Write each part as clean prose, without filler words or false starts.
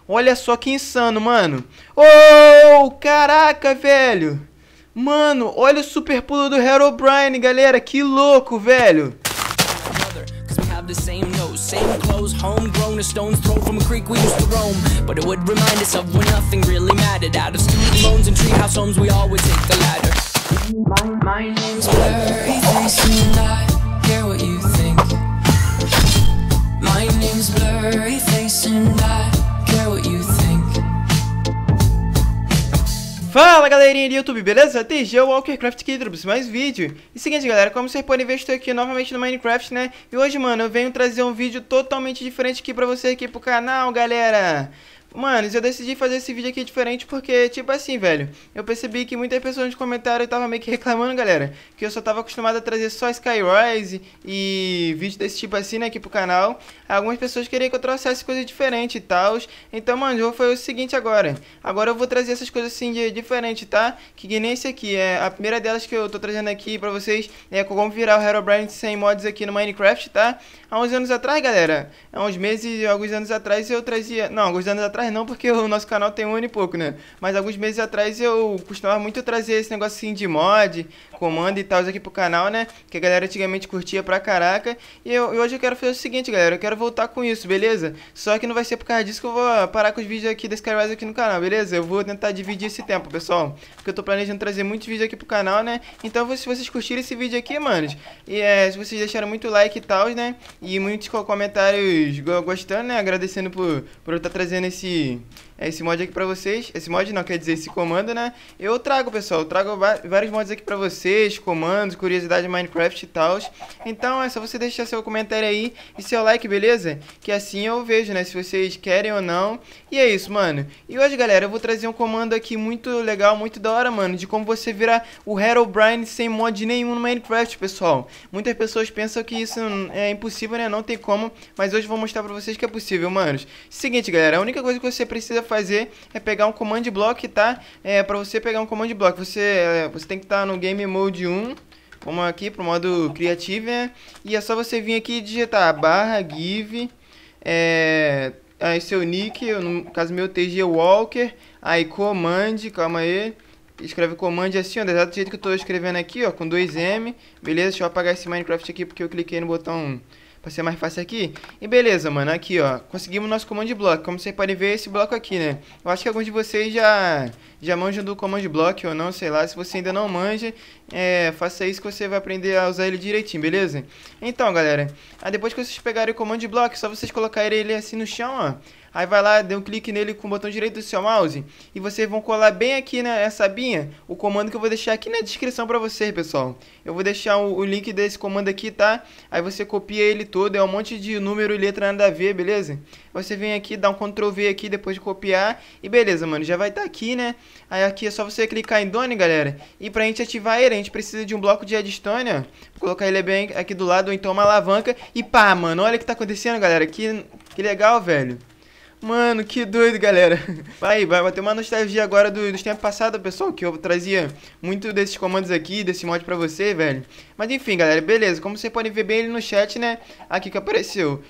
Olha só que insano, mano. Oh, caraca, velho. Mano, olha o super pulo do Herobrine, galera. Que louco, velho. The same nose, same clothes, homegrown, a stone's throw from a creek we used to roam. But it would remind us of when nothing really mattered. Out of stone bones and treehouse homes, we all would take the ladder. My name's Blurry Face and I care what you think. My name's Blurry Face and I care what you think. Fala galerinha do YouTube, beleza? TG Walkercraft aqui, trouxe mais vídeo. E seguinte galera, como vocês podem ver, estou aqui novamente no Minecraft, né? E hoje, mano, eu venho trazer um vídeo totalmente diferente aqui pra você aqui pro canal, galera. Mano, eu decidi fazer esse vídeo aqui diferente porque, tipo assim, velho, eu percebi que muitas pessoas nos comentários estavam meio que reclamando, galera, que eu só tava acostumado a trazer só Skyrise e vídeo desse tipo assim, né, aqui pro canal. Algumas pessoas queriam que eu trouxesse coisas diferentes e tal. Então, mano, eu vou fazer o seguinte agora. Agora eu vou trazer essas coisas assim de diferente, tá? Que nem esse aqui. A primeira delas que eu tô trazendo aqui pra vocês é como virar o Herobrine sem mods aqui no Minecraft, tá? Há uns anos atrás, galera, há uns meses, alguns anos atrás eu trazia... Não, alguns anos atrás não, porque o nosso canal tem um ano e pouco, né? Mas alguns meses atrás eu costumava muito trazer esse negócio assim de mod, comando e tal aqui pro canal, né? Que a galera antigamente curtia pra caraca. E hoje eu quero fazer o seguinte, galera, eu quero voltar com isso, beleza? Só que não vai ser por causa disso que eu vou parar com os vídeos aqui da Skyrise aqui no canal, beleza? Eu vou tentar dividir esse tempo, pessoal, porque eu tô planejando trazer muitos vídeos aqui pro canal, né? Então se vocês curtirem esse vídeo aqui, manos, e se vocês deixaram muito like e tal, né? E muitos comentários gostando, né? Agradecendo por eu estar trazendo esse mod aqui pra vocês. Esse mod não, quer dizer, esse comando, né? Eu trago, pessoal, eu trago vários mods aqui pra vocês, comandos, curiosidade de Minecraft e tal. Então é só você deixar seu comentário aí e seu like, beleza? Que assim eu vejo, né, se vocês querem ou não. E é isso, mano. E hoje, galera, eu vou trazer um comando aqui muito legal, muito da hora, mano, de como você virar o Herobrine sem mod nenhum no Minecraft, pessoal. Muitas pessoas pensam que isso é impossível, né? Não tem como, mas hoje eu vou mostrar pra vocês que é possível, manos. Seguinte, galera, a única coisa que você precisa fazer é pegar um command block, tá? Pra você pegar um command block, você tem que estar no Game Mode 1, vamos aqui pro modo Creative, né? E é só você vir aqui e digitar /give, aí seu nick, no caso meu TG Walker, aí command, calma aí, escreve command assim, ó, do exato jeito que eu tô escrevendo aqui, ó, com 2M, beleza? Deixa eu apagar esse Minecraft aqui porque eu cliquei no botão pra ser mais fácil aqui. E beleza, mano, aqui, ó, conseguimos nosso command block. Como vocês podem ver, esse bloco aqui, né? Eu acho que alguns de vocês já manjam do command block ou não, sei lá. Se você ainda não manja, faça isso que você vai aprender a usar ele direitinho, beleza? Então, galera, depois que vocês pegarem o command block, é só vocês colocarem ele assim no chão, ó. Aí vai lá, dê um clique nele com o botão direito do seu mouse e vocês vão colar bem aqui nessa abinha o comando que eu vou deixar aqui na descrição pra vocês, pessoal. Eu vou deixar o link desse comando aqui, tá? Aí você copia ele todo, é um monte de número e letra nada a ver, beleza? Você vem aqui, dá um Ctrl V aqui depois de copiar e beleza, mano, já vai estar aqui, né? Aí aqui é só você clicar em Done, galera. E pra gente ativar ele, a gente precisa de um bloco de redstone, ó. Vou colocar ele bem aqui do lado, ou então uma alavanca. E pá, mano, olha o que tá acontecendo, galera. Que legal, velho. Mano, que doido, galera. Vai bater uma nostalgia agora dos tempos passados, pessoal, que eu trazia muito desses comandos aqui, desse mod pra você, velho. Mas enfim, galera, beleza. Como vocês podem ver bem ele no chat, né? Aqui que apareceu.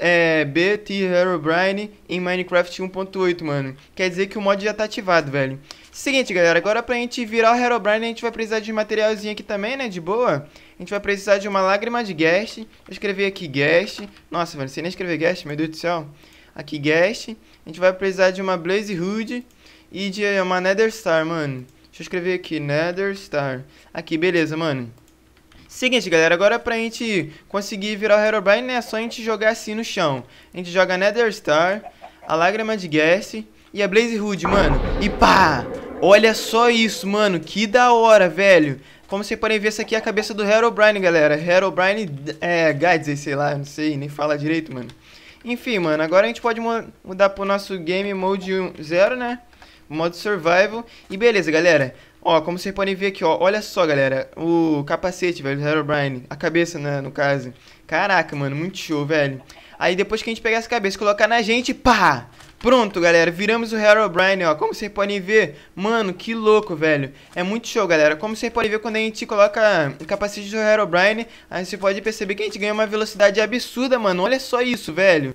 BT Herobrine em Minecraft 1.8, mano. Quer dizer que o mod já tá ativado, velho. Seguinte, galera, agora pra gente virar o Herobrine, a gente vai precisar de um materialzinho aqui também, né, de boa. A gente vai precisar de uma lágrima de ghast. Vou escrever aqui ghast. Nossa, velho, sem nem escrever ghast, meu Deus do céu. Aqui ghast. A gente vai precisar de uma blaze hood e de uma nether star, mano. Deixa eu escrever aqui, nether star. Aqui, beleza, mano. Seguinte, galera, agora pra gente conseguir virar o Herobrine, né, é só a gente jogar assim no chão. A gente joga a nether star, a lágrima de ghast e a blaze hood, mano. E pá! Olha só isso, mano, que da hora, velho. Como vocês podem ver, essa aqui é a cabeça do Herobrine, galera. Herobrine, Guides, sei lá, não sei, nem fala direito, mano. Enfim, mano, agora a gente pode mudar pro nosso Game Mode 0, né? Modo Survival. E beleza, galera. Ó, como vocês podem ver aqui, ó. Olha só, galera. O capacete, velho, do Herobrine. A cabeça, né, no caso. Caraca, mano, muito show, velho. Aí depois que a gente pegar essa cabeça e colocar na gente, pá! Pronto, galera, viramos o Herobrine, ó. Como vocês podem ver, mano, que louco, velho. É muito show, galera. Como vocês podem ver, quando a gente coloca o capacete do Herobrine, aí você pode perceber que a gente ganha uma velocidade absurda, mano. Olha só isso, velho.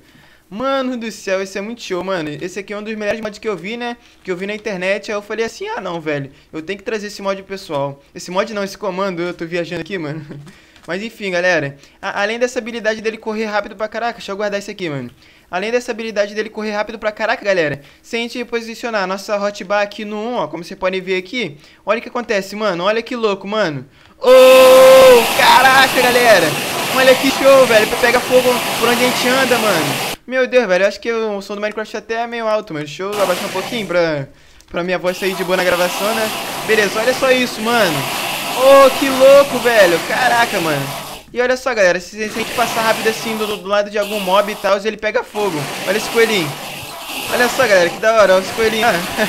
Mano do céu, esse é muito show, mano. Esse aqui é um dos melhores mods que eu vi, né? Que eu vi na internet. Aí eu falei assim, ah não, velho, eu tenho que trazer esse mod pro pessoal. Esse mod não, esse comando, eu tô viajando aqui, mano. Mas enfim, galera, além dessa habilidade dele correr rápido pra caraca, deixa eu guardar isso aqui, mano. Além dessa habilidade dele correr rápido pra caraca, galera, se a gente posicionar a nossa hotbar aqui no 1, ó, como vocês podem ver aqui, olha o que acontece, mano, olha que louco, mano. Oh, caraca, galera, olha que show, velho, pega fogo por onde a gente anda, mano. Meu Deus, velho, eu acho que o som do Minecraft até é meio alto, mano. Deixa eu abaixar um pouquinho pra minha voz sair de boa na gravação, né? Beleza, olha só isso, mano. Oh, que louco, velho. Caraca, mano. E olha só, galera, se a gente passar rápido assim do lado de algum mob e tal, ele pega fogo. Olha esse coelhinho. Olha só, galera, que da hora, olha esse coelhinho.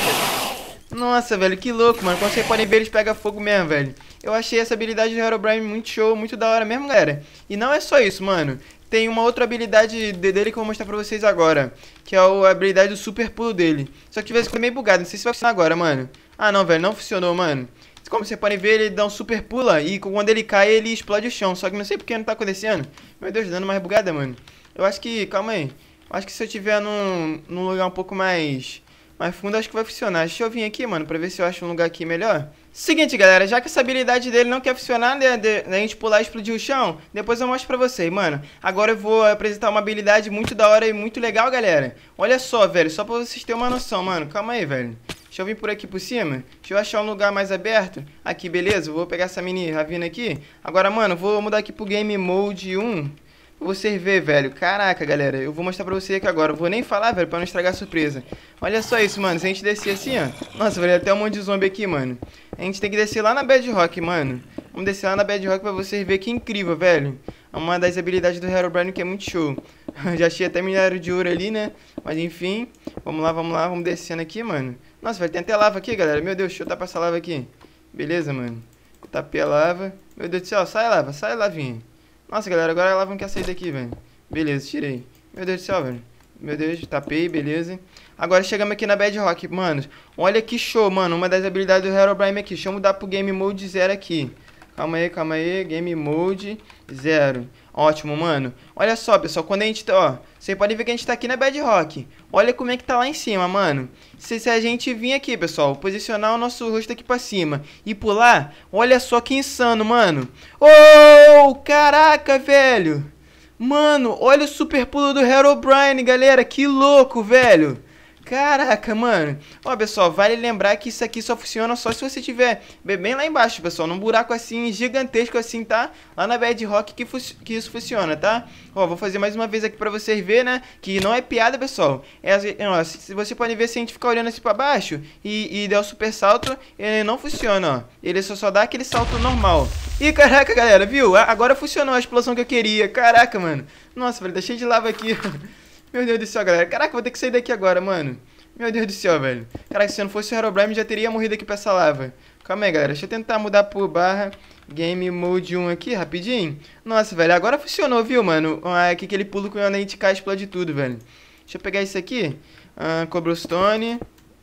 Nossa, velho, que louco, mano. Como vocês podem ver, eles pegam fogo mesmo, velho. Eu achei essa habilidade do Herobrine muito show, muito da hora mesmo, galera. E não é só isso, mano. Tem uma outra habilidade dele que eu vou mostrar pra vocês agora, que é a habilidade do super pulo dele. Só que de vez em quando é meio bugado, não sei se vai funcionar agora, mano. Ah, não, velho, não funcionou, mano. Como vocês podem ver, ele dá um super pula e quando ele cai, ele explode o chão. Só que não sei porque não tá acontecendo. Meu Deus, dando mais bugada, mano. Eu acho que, calma aí. Eu acho que se eu tiver num lugar um pouco mais fundo, acho que vai funcionar. Deixa eu vir aqui, mano, pra ver se eu acho um lugar aqui melhor. Seguinte, galera, já que essa habilidade dele não quer funcionar, né, a gente pular e explodir o chão, depois eu mostro pra vocês, mano. Agora eu vou apresentar uma habilidade muito da hora e muito legal, galera. Olha só, velho, só pra vocês terem uma noção, mano. Calma aí, velho. Deixa eu vir por aqui por cima. Deixa eu achar um lugar mais aberto. Aqui, beleza? Vou pegar essa mini ravina aqui. Agora, mano, vou mudar aqui pro Game Mode 1. Pra vocês verem, velho. Caraca, galera. Eu vou mostrar pra vocês aqui agora. Eu vou nem falar, velho, pra não estragar a surpresa. Olha só isso, mano. Se a gente descer assim, ó. Nossa, velho, até um monte de zombie aqui, mano. A gente tem que descer lá na Bedrock, mano. Vamos descer lá na Bedrock pra vocês verem que incrível, velho. É uma das habilidades do Herobrine que é muito show. Já achei até minério de ouro ali, né? Mas enfim. Vamos lá, vamos lá. Vamos descendo aqui, mano. Nossa, velho, tem até lava aqui, galera. Meu Deus, deixa eu tapar essa lava aqui. Beleza, mano. Tapei a lava. Meu Deus do céu, sai lava, sai lavinha. Nossa, galera, agora a lava não quer sair daqui, velho. Beleza, tirei. Meu Deus do céu, velho. Meu Deus, tapei, beleza. Agora chegamos aqui na Bedrock, mano. Olha que show, mano. Uma das habilidades do Herobrine aqui. Deixa eu mudar pro Game Mode 0 aqui. Calma aí. Game Mode 0. Ótimo, mano. Olha só, pessoal. Quando a gente tá, ó. Vocês podem ver que a gente tá aqui na Bedrock. Olha como é que tá lá em cima, mano. Se a gente vir aqui, pessoal, posicionar o nosso rosto aqui pra cima e pular, olha só que insano, mano. Oh, caraca, velho. Mano, olha o super pulo do Herobrine, galera. Que louco, velho. Caraca, mano. Ó, pessoal, vale lembrar que isso aqui só funciona só se você tiver bem lá embaixo, pessoal. Num buraco assim, gigantesco assim, tá? Lá na Bedrock que isso funciona, tá? Ó, vou fazer mais uma vez aqui pra vocês verem, né? Que não é piada, pessoal. Ó, se você pode ver, se a gente ficar olhando assim pra baixo e der o super salto, ele não funciona, ó. Ele só dá aquele salto normal. Ih, caraca, galera, viu? Agora funcionou a explosão que eu queria. Caraca, mano. Nossa, velho, tá cheio de lava aqui. Meu Deus do céu, galera. Caraca, vou ter que sair daqui agora, mano. Meu Deus do céu, velho. Caraca, se eu não fosse o Herobrine, já teria morrido aqui pra essa lava. Calma aí, galera. Deixa eu tentar mudar por barra Game Mode 1 aqui, rapidinho. Nossa, velho. Agora funcionou, viu, mano? Aqui aquele pulo quando a gente cai, explode tudo, velho. Deixa eu pegar isso aqui. Cobblestone.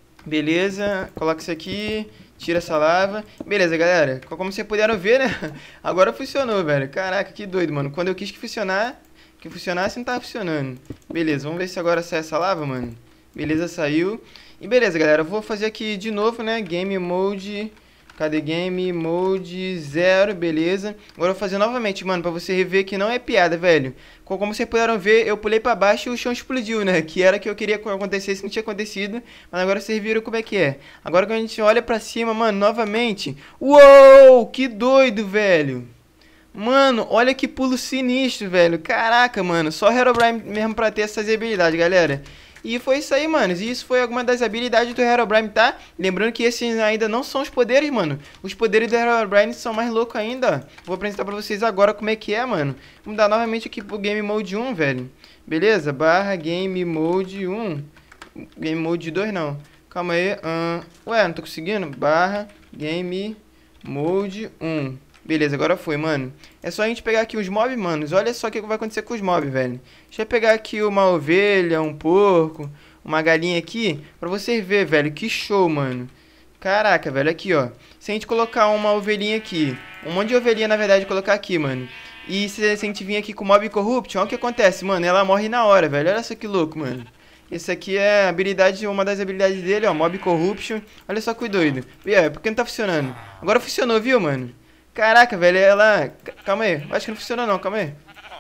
Beleza. Coloca isso aqui. Tira essa lava. Beleza, galera. Como vocês puderam ver, né? Agora funcionou, velho. Caraca, que doido, mano. Quando eu quis que funcionasse, não tava funcionando. Beleza, vamos ver se agora sai essa lava, mano. Beleza, saiu. E beleza, galera, eu vou fazer aqui de novo, né, Game Mode... Cadê Game Mode 0, beleza. Agora eu vou fazer novamente, mano, pra você rever que não é piada, velho. Como vocês puderam ver, eu pulei pra baixo e o chão explodiu, né? Que era o que eu queria que acontecesse, não tinha acontecido. Mas agora vocês viram como é que é. Agora quando a gente olha pra cima, mano, novamente... Uou, que doido, velho. Mano, olha que pulo sinistro, velho. Caraca, mano. Só Herobrine mesmo pra ter essas habilidades, galera. E foi isso aí, mano. E isso foi alguma das habilidades do Herobrine, tá? Lembrando que esses ainda não são os poderes, mano. Os poderes do Herobrine são mais loucos ainda. Vou apresentar pra vocês agora como é que é, mano. Vamos dar novamente aqui pro Game Mode 1, velho. Beleza? Barra Game Mode 1. Game Mode 2, não. Calma aí. Ué, não tô conseguindo. Barra Game Mode 1. Beleza, agora foi, mano. É só a gente pegar aqui os mobs, manos. Olha só o que vai acontecer com os mobs, velho. Deixa eu pegar aqui uma ovelha, um porco, uma galinha aqui, pra vocês verem, velho. Que show, mano. Caraca, velho, aqui, ó. Se a gente colocar uma ovelhinha aqui, um monte de ovelhinha, na verdade, colocar aqui, mano, E se a gente vir aqui com o Mob Corruption, olha o que acontece, mano. Ela morre na hora, velho. Olha só que louco, mano. Esse aqui é a habilidade, uma das habilidades dele, ó. Mob Corruption. Olha só que doido. Por que não tá funcionando? Agora funcionou, viu, mano? Caraca, velho, ela... Calma aí. Acho que não funcionou, não. Calma aí.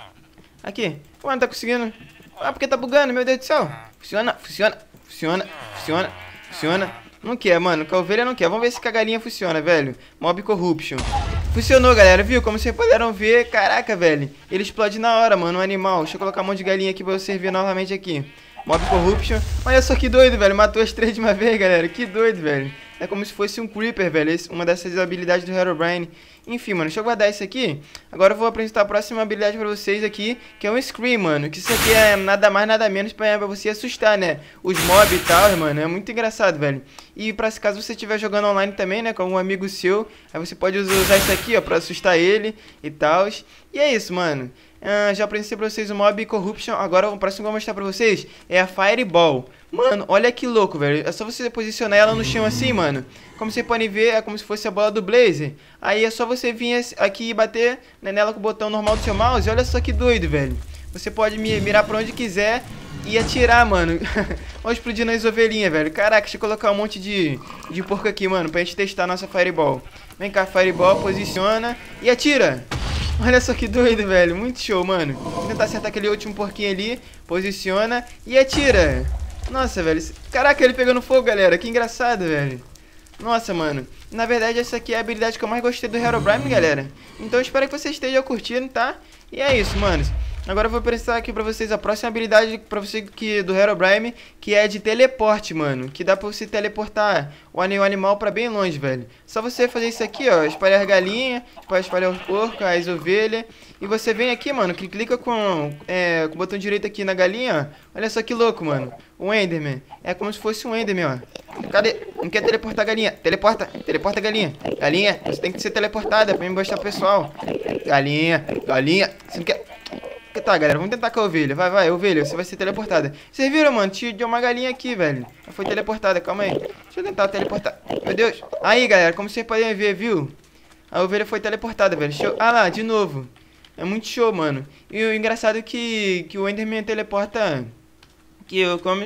Aqui. Ué, não tá conseguindo. Ah, porque tá bugando, meu Deus do céu. Funciona, funciona, funciona, funciona, funciona. Não quer, mano. Com a ovelha não quer. Vamos ver se com a galinha funciona, velho. Mob Corruption. Funcionou, galera, viu? Como vocês puderam ver, caraca, velho. Ele explode na hora, mano, o animal. Deixa eu colocar um monte de galinha aqui pra você ver novamente aqui. Mob Corruption. Olha só que doido, velho. Matou as 3 de uma vez, galera. Que doido, velho. É como se fosse um Creeper, velho. Uma dessas habilidades do Herobrine. Enfim, mano, deixa eu guardar isso aqui. Agora eu vou apresentar a próxima habilidade pra vocês aqui, que é um Scream, mano. Que isso aqui é nada mais, nada menos pra você assustar, né? Os mobs e tal, mano. É muito engraçado, velho. E pra caso você estiver jogando online também, né? Com um amigo seu, aí você pode usar isso aqui, ó, pra assustar ele e tal. E é isso, mano. Já apresentei pra vocês o Mob Corruption. Agora o próximo que eu vou mostrar pra vocês é a Fireball. Mano, olha que louco, velho. É só você posicionar ela no chão assim, mano. Como vocês podem ver, é como se fosse a bola do Blazer. Aí é só você vir aqui e bater, né, nela com o botão normal do seu mouse. Olha só que doido, velho. Você pode mirar pra onde quiser e atirar, mano. Olha explodindo as ovelhinhas, velho. Caraca, deixa eu colocar um monte de porco aqui, mano, pra gente testar a nossa Fireball. Vem cá, Fireball, posiciona e atira. Olha só que doido, velho. Muito show, mano. Vou tentar acertar aquele último porquinho ali. Posiciona e atira. Nossa, velho. Caraca, ele pegando fogo, galera. Que engraçado, velho. Nossa, mano. Na verdade, essa aqui é a habilidade que eu mais gostei do Herobrine, galera. Então eu espero que vocês estejam curtindo, tá? E é isso, mano. Agora eu vou apresentar aqui pra vocês a próxima habilidade pra você que do Herobrine, que é de teleporte, mano. Que dá pra você teleportar o animal pra bem longe, velho. Só você fazer isso aqui, ó. Espalhar as galinhas, pode espalhar os porcos, as ovelhas. E você vem aqui, mano, que clica com o botão direito aqui na galinha, ó. Olha só que louco, mano. O Enderman. É como se fosse um Enderman, ó. Cadê? Não quer teleportar a galinha. Teleporta. Teleporta a galinha. Galinha, você tem que ser teleportada pra me mostrar pro pessoal. Galinha. Galinha. Você não quer... Tá, galera, vamos tentar com a ovelha. Vai, vai, ovelha, você vai ser teleportada. Vocês viram, mano? Tinha uma galinha aqui, velho. Ela foi teleportada, calma aí. Deixa eu tentar teleportar. Meu Deus. Aí, galera, como vocês podem ver, viu? A ovelha foi teleportada, velho. Show. Ah lá, de novo. É muito show, mano. E o engraçado é que o Enderman teleporta... Que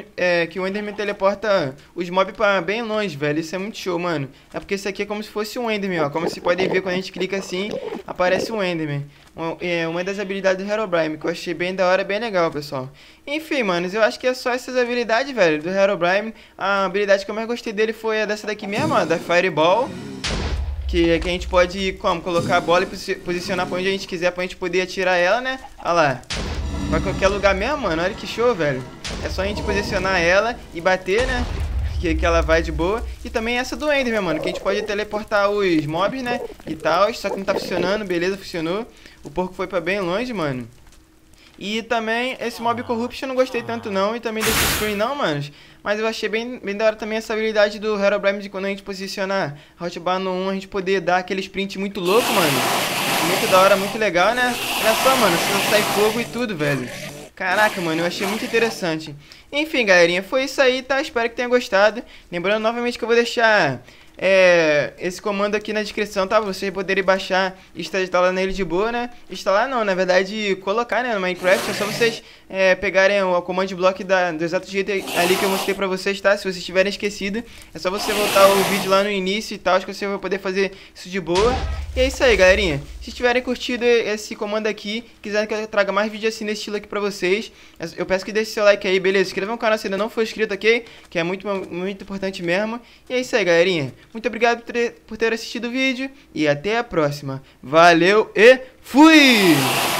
o Enderman teleporta os mobs pra bem longe, velho. Isso é muito show, mano. É porque isso aqui é como se fosse um Enderman, ó. Como vocês podem ver, quando a gente clica assim, aparece um Enderman. Uma das habilidades do Herobrine, que eu achei bem da hora, bem legal, pessoal. Enfim, manos, eu acho que é só essas habilidades, velho, do Herobrine. A habilidade que eu mais gostei dele foi a dessa daqui mesmo, ó, da Fireball. Que a gente pode, colocar a bola e posicionar pra onde a gente quiser, pra gente poder atirar ela, né? Olha lá. Pra qualquer lugar mesmo, mano. Olha que show, velho. É só a gente posicionar ela e bater, né? Que ela vai de boa. E também essa do Enderman, mano. Que a gente pode teleportar os mobs, né? E tal. Só que não tá funcionando. Beleza, funcionou. O porco foi pra bem longe, mano. E também esse Mob Corruption eu não gostei tanto não. E também desse Screen não, manos. Mas eu achei bem da hora também essa habilidade do Herobrine de quando a gente posicionar a hotbar no 1, a gente poder dar aquele sprint muito louco, mano. Muito da hora, muito legal, né? Olha só, mano, se não sai fogo e tudo, velho. Caraca, mano, eu achei muito interessante. Enfim, galerinha, foi isso aí, tá? Espero que tenha gostado. Lembrando novamente que eu vou deixar esse comando aqui na descrição, tá? Pra vocês poderem baixar e instalar nele de boa, né? Instalar não, na verdade, colocar, né, no Minecraft. É só vocês pegarem o command block do exato jeito ali que eu mostrei pra vocês, tá? Se vocês tiverem esquecido, é só você voltar o vídeo lá no início e tal, acho que você vai poder fazer isso de boa. E é isso aí, galerinha. Se tiverem curtido esse comando aqui, quiserem que eu traga mais vídeos assim nesse estilo aqui pra vocês, eu peço que deixe seu like aí, beleza? Se inscreva no canal se ainda não for inscrito, ok? Que é muito importante mesmo. E é isso aí, galerinha. Muito obrigado por ter assistido o vídeo e até a próxima. Valeu e fui!